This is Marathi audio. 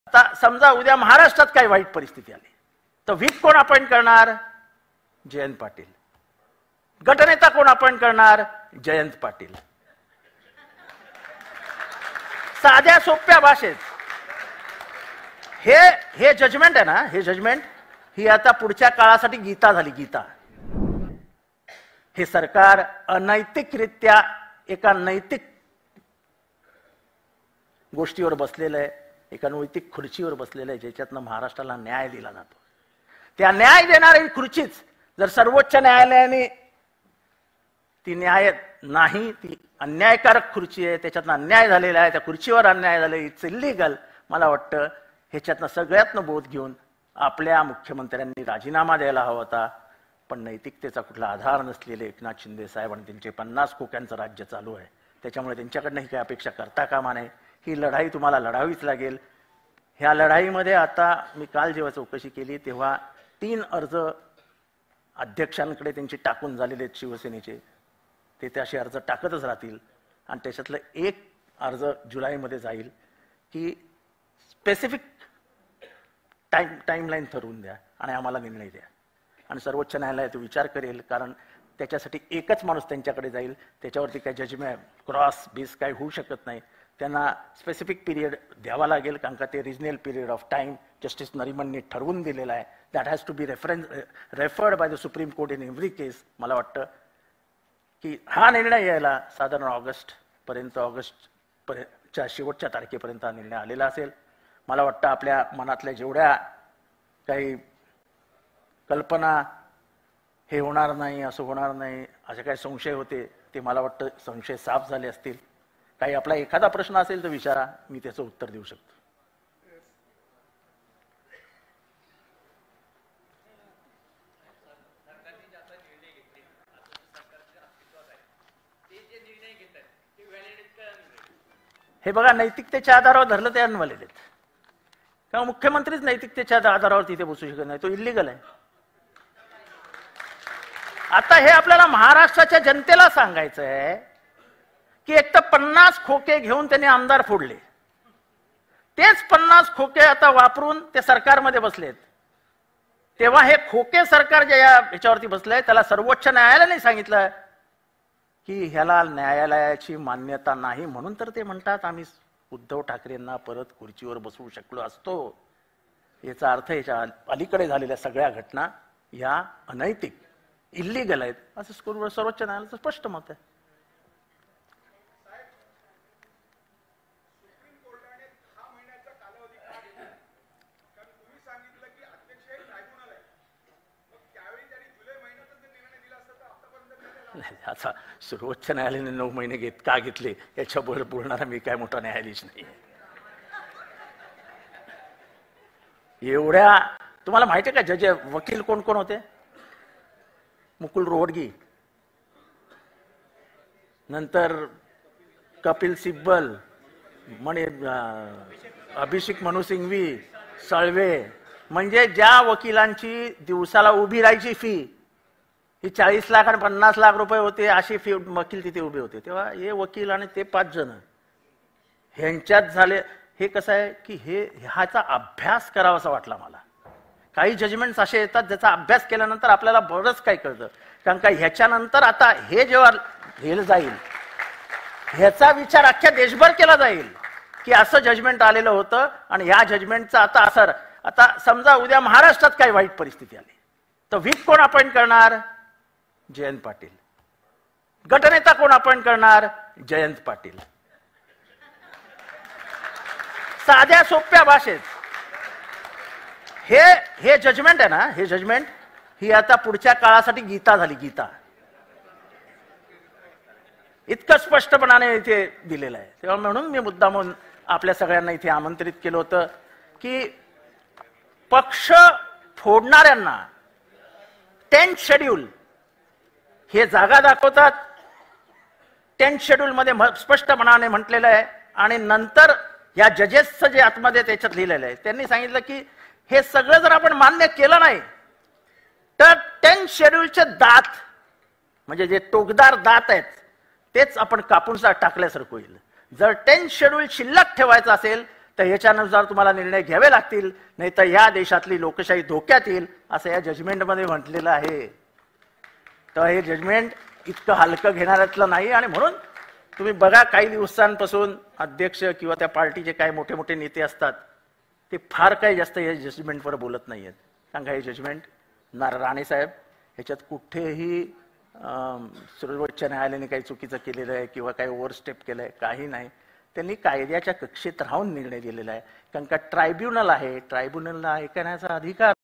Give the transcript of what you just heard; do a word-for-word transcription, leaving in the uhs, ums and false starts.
आता समजा उद्या महाराष्ट्रात काही वाईट परिस्थिती आली तर व्हीप कोण अपॉइंट करणार? जयंत पाटील. गटनेता कोण अपॉइंट करणार? जयंत पाटील. साध्या सोप्या भाषेत हे हे जजमेंट आहे ना, हे जजमेंट ही आता पुढच्या काळासाठी गीता झाली. गीता. हे सरकार अनैतिकरित्या एका नैतिक गोष्टीवर बसलेलं आहे, एका नैतिक खुर्चीवर बसलेलं आहे, ज्याच्यातनं महाराष्ट्राला न्याय दिला जातो. त्या न्याय देणारी खुर्चीच जर सर्वोच्च न्यायालयाने ती न्याय नाही, ती अन्यायकारक खुर्ची आहे, त्याच्यातनं अन्याय झालेला आहे, त्या खुर्चीवर अन्याय झाले, इट्स इलिगल. मला वाटतं ह्याच्यातनं सगळ्यातनं बोध घेऊन आपल्या मुख्यमंत्र्यांनी राजीनामा द्यायला हवा होता. पण नैतिकतेचा कुठला आधार नसलेले एकनाथ शिंदे साहेब आणि त्यांचे पन्नास खोक्यांचं राज्य चालू आहे, त्याच्यामुळे त्यांच्याकडनं ही काही अपेक्षा करता कामा नये. ही लढाई तुम्हाला लढावीच लागेल. ह्या लढाईमध्ये आता मी काल जेव्हा चौकशी केली तेव्हा तीन अर्ज अध्यक्षांकडे त्यांचे टाकून झालेले आहेत शिवसेनेचे, ते ते असे अर्ज टाकतच राहतील. आणि त्याच्यातलं एक अर्ज जुलैमध्ये जाईल की स्पेसिफिक टाईम टाईमलाईन ठरवून द्या आणि आम्हाला निर्णय द्या. आणि सर्वोच्च न्यायालय तो विचार करेल, कारण त्याच्यासाठी एकच माणूस त्यांच्याकडे जाईल, त्याच्यावरती काही जजमेंट क्रॉस बीस काही होऊ शकत नाही. त्यांना स्पेसिफिक पिरियड द्यावा लागेल, कारण का ते regional period of time justice नरिमनने ठरवून दिलेला आहे. That has to be reference referred by the supreme court in every case. मला वाटतं की हा निर्णय यायला साधारण ऑगस्ट पर्यंत ऑगस्ट पर्यंतच्या शेवटच्या तारखेपर्यंत हा निर्णय आलेला असेल. मला वाटतं आपल्या मनातल्या जेवढ्या काही कल्पना हे होणार नाही, असं होणार नाही, असे काही संशय होते, ते मला वाटतं संशय साफ झाले असतील. काही आपला एखादा प्रश्न असेल तर विचारा, मी त्याचं उत्तर देऊ शकतो. हे बघा, नैतिकतेच्या आधारावर धरलं ते अनवलेले आहेत. किंवा मुख्यमंत्रीच नैतिकतेच्या आधारावर तिथे बसू शकत नाही, तो इल्लीगल आहे. आता हे आपल्याला महाराष्ट्राच्या जनतेला सांगायचं आहे की एक तर पन्नास खोके घेऊन त्यांनी आमदार फोडले, तेच पन्नास खोके आता वापरून ते सरकारमध्ये बसलेत. तेव्हा हे खोके सरकार जे याच्यावरती बसलंय त्याला सर्वोच्च न्यायालयाने सांगितलं की ह्याला न्यायालयाची मान्यता नाही, म्हणून तर ते म्हणतात आम्ही उद्धव ठाकरेंना परत खुर्चीवर बसवू शकलो असतो. याचा अर्थ याच्या अलीकडे झालेल्या सगळ्या घटना या अनैतिक इल्लीगल आहेत असं सर्वोच्च न्यायालयाचं स्पष्ट मत आहे. आता सर्वोच्च न्यायालयाने नऊ महिने घेत का घेतले याच्याबरोबर बोलणारा मी काय मोठा न्यायाधीश नाही. एवढ्या तुम्हाला माहिती आहे का जज वकील कोण कोण होते? मुकुल रोहटगी, नंतर कपिल सिब्बल, मणे अभिषेक मनु सिंघवी, साळवे, म्हणजे ज्या वकिलांची दिवसाला उभी राहायची फी ही चाळीस लाख आणि पन्नास लाख रुपये होते, अशी फी वकील तिथे उभे होते. तेव्हा हे वकील आणि ते पाच जण ह्यांच्यात झाले. हे कसं आहे की हे ह्याचा अभ्यास करावा असं वाटला मला. काही जजमेंट्स असे येतात ज्याचा अभ्यास केल्यानंतर आपल्याला बरंच काही कळतं. कारण का ह्याच्यानंतर आता हे जेव्हा हे जाईल ह्याचा विचार अख्ख्या देशभर केला जाईल की असं जजमेंट आलेलं होतं आणि ह्या जजमेंटचा आता असर. आता समजा उद्या महाराष्ट्रात काही वाईट परिस्थिती आली तर व्हीप कोण अपॉइंट करणार? जयंत पाटील. गटनेता कोण अपॉइंट करणार? जयंत पाटील. साध्या सोप्या भाषेत हे हे जजमेंट आहे ना, हे जजमेंट ही आता पुढच्या काळासाठी गीता झाली. गीता. इतकं स्पष्टपणाने इथे दिलेलं आहे. तेव्हा म्हणून मी मुद्दामून आपल्या सगळ्यांना इथे आमंत्रित केलं होतं की पक्ष फोडणाऱ्यांना टेन्थ शेड्यूल हे जागा दाखवतात. टेन्थ शेड्यूल मध्ये स्पष्टपणाने म्हटलेलं आहे आणि नंतर या जजेसचं जे आतमध्ये त्याच्यात लिहिलेलं आहे त्यांनी सांगितलं की हे सगळं जर आपण मान्य केलं नाही तर टेन्थ शेड्यूलचे दात म्हणजे जे टोकदार दात आहेत तेच आपण कापून टाकल्यासारखं होईल. जर टेन्थ शेड्यूल शिल्लक ठेवायचं असेल तर याच्यानुसार तुम्हाला निर्णय घ्यावे लागतील, नाही तर या देशातली लोकशाही धोक्यात येईल असं या जजमेंटमध्ये म्हटलेलं आहे. तर हे जजमेंट इतकं हलकं घेणाऱ्यातलं नाही. आणि म्हणून तुम्ही बघा, काही दिवसांपासून अध्यक्ष किंवा त्या पार्टीचे काही मोठे मोठे नेते असतात ते फार काही जास्त या जजमेंटवर बोलत नाही आहेत. कारण का हे जजमेंट ना राणेसाहेब ह्याच्यात कुठेही सर्वोच्च न्यायालयाने काही चुकीचं केलेलं आहे किंवा काही ओव्हरस्टेप केलं आहे, काही नाही. त्यांनी कायद्याच्या कक्षेत राहून निर्णय दिलेला आहे. कारण का ट्रायब्युनल आहे, ट्रायब्युनलला ऐकण्याचा अधिकार